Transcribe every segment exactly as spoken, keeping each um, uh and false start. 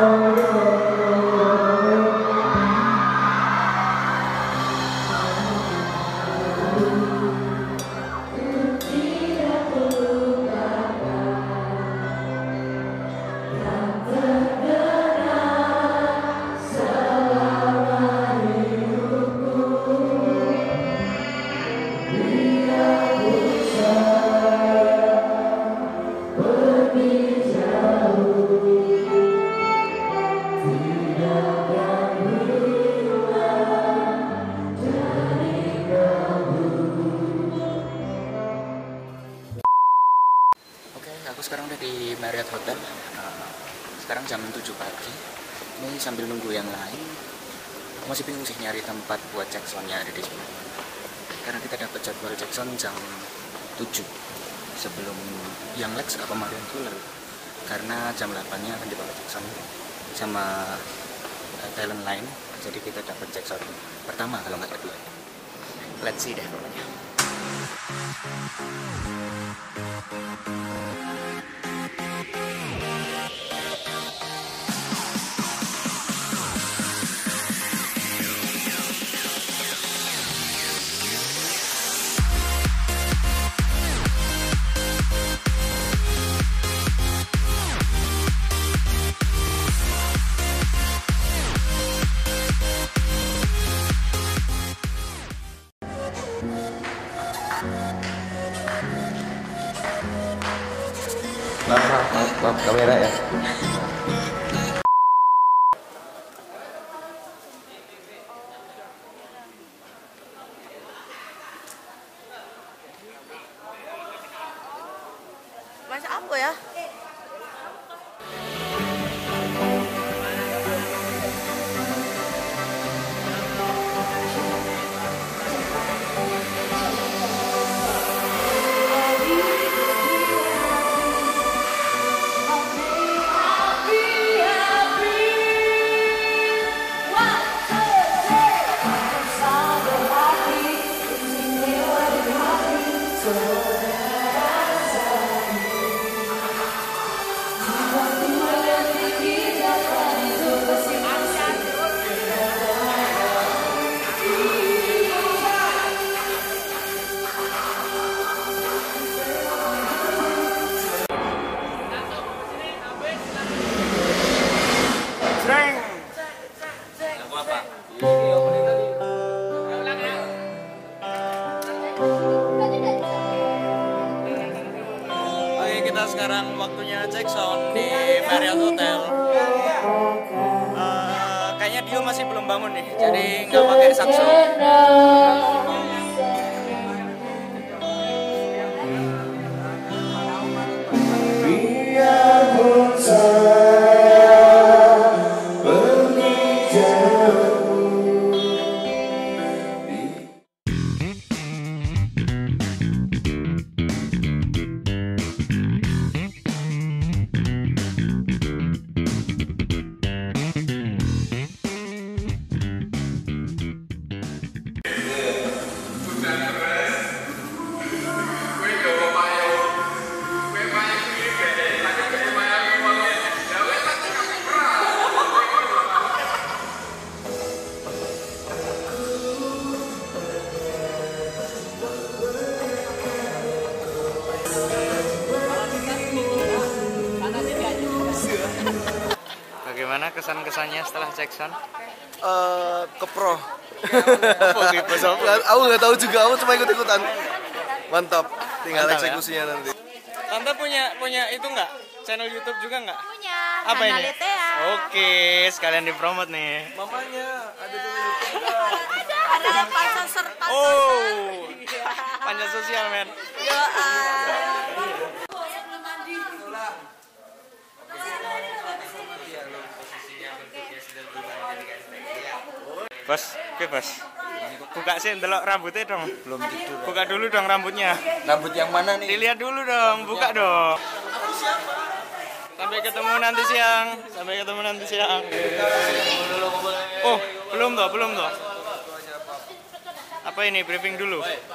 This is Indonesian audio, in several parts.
Aku sekarang udah di Marriott Hotel. Sekarang jam tujuh pagi. Ini sambil nunggu yang lain. Aku masih bingung sih nyari tempat buat check sound-nya ada di sini. Karena kita dapat jadwal check sound jam tujuh sebelum yang Lex apa Marion Tuller. Karena jam delapan-nya akan dibawa check sound sama uh, talent lain. Jadi kita dapat check sound pertama kalau nggak kedua. Let's see deh pokoknya. Maaf, maaf, maaf, kamera ya. Masak apa ya? Oke, kita sekarang waktunya cek sound di Marriott Hotel. Uh, kayaknya Dio masih belum bangun nih, jadi nggak pakai sakso. Bagaimana kesan-kesannya setelah cek sound? Uh, ke pro. Apa gitu, Sob? Aku nggak tahu juga, aku cuma ikut-ikutan. Mantap, tinggal Mantap, eksekusinya ya? nanti. Tante punya punya itu nggak? Channel YouTube juga nggak? Punya. Apa ini? Letea. Oke, sekalian dipromot nih. Mamanya ada di YouTube juga. Ada panser Oh, panjat sosial men. Yo, Bos, oke bos. Buka sih, delok rambutnya dong. Belum gitu. Buka dulu dong rambutnya. Rambut yang mana nih? Dilihat dulu dong, buka dong. Sampai ketemu nanti siang. Sampai ketemu nanti siang. Oh, belum toh, belum toh. Apa ini briefing dulu?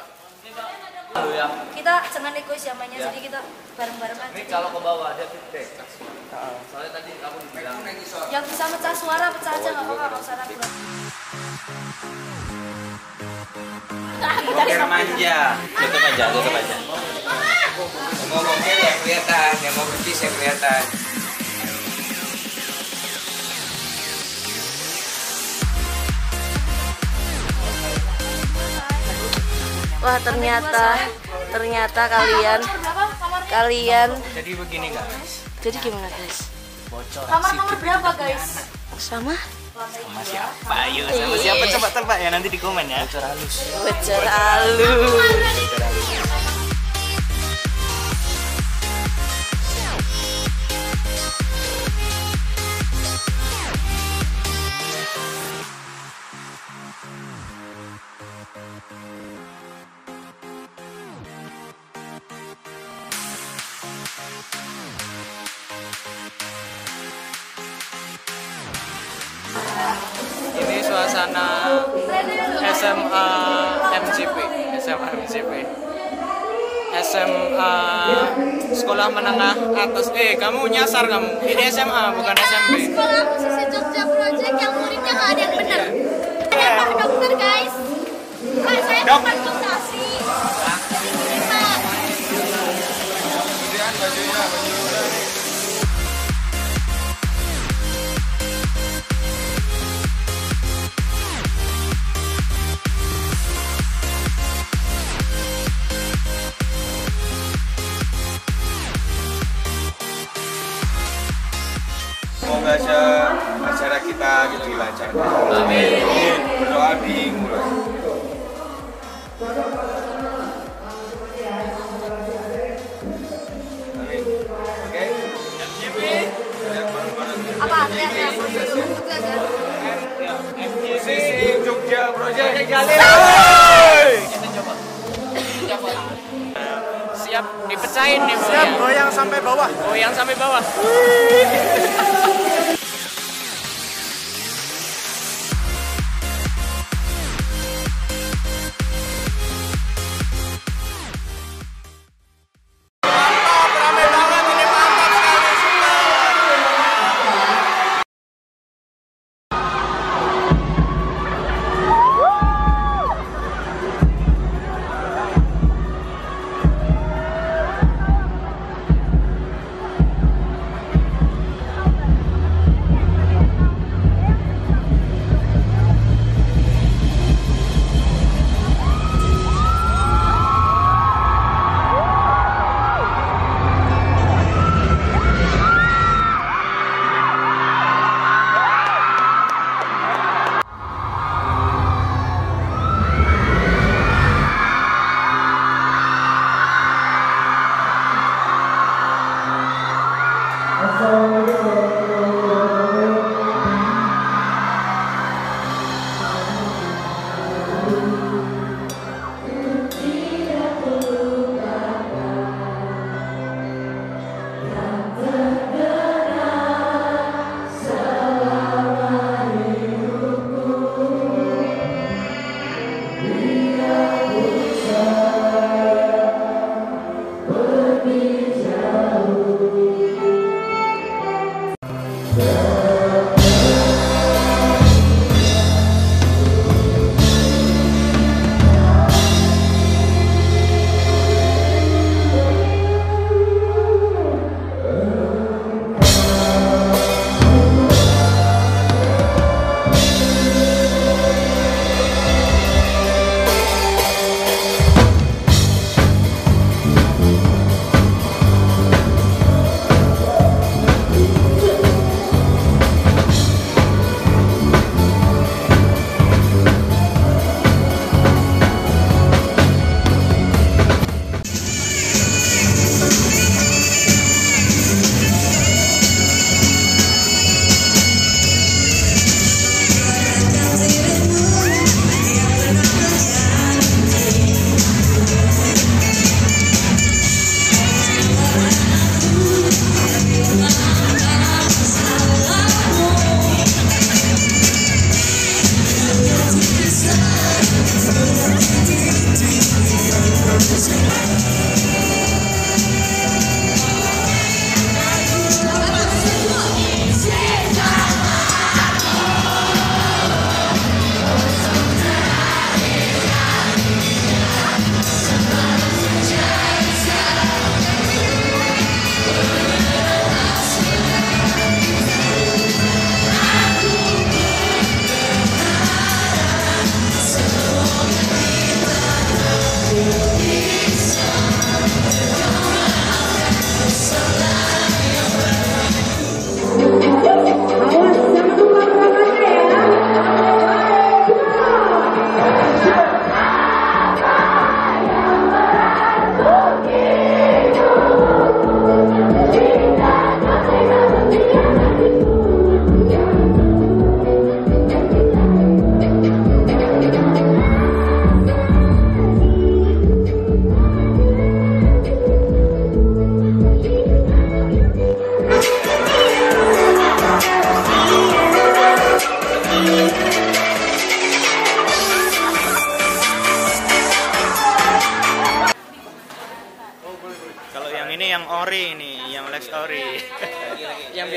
kita jangan egois ya mainnya, jadi kita bareng-bareng aja. Ini kalau ke bawah ada feedback. Soalnya tadi kamu dibilang Yang bisa pecah suara pecah aja nggak apa-apa, nggak usah ragu. Biar manja. Tutup aja, tutup aja. Yang mau ngomel ya kelihatan, yang mau berbis ya kelihatan. Wah ternyata ternyata kalian kalian Jadi begini guys. jadi gimana guys? Bocor. Kamar nomor berapa guys? Sama? Sama siapa? Ayo sama siapa coba tebak ya nanti di komen ya. Bocor halus. Bocor halus. Ini suasana S M A M J P, S M A M J P, S M A Sekolah Menengah Atas. Eh, kamu nyasar kamu. Ini S M A bukan S M P. Sekolah musisi Jogja Project yang muridnya nggak ada yang benar. Ada Pak Dokter guys. Pak saya mau konsultasi. Jadi Pak. Semoga acara kita gitu dilancarkan. Amin. Berdoa dimulai. Amin. Oke. Apa? Teriak-teriak. Musisi Jogja Project. Siap dipecahin nih. Siap goyang sampai bawah. Goyang sampai bawah.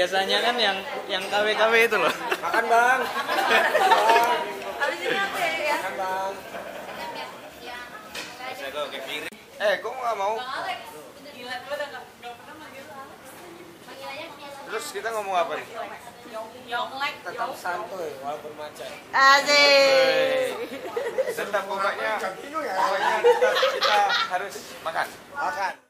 Biasanya kan yang yang K W K W itu loh. Makan bang. Habis ini apa ya? Makan bang. Eh, kok nggak mau? Terus kita ngomong apa nih? Tetap santuy walaupun macet. Asik. Tetap pokoknya, pokoknya tetap kita harus makan. Makan.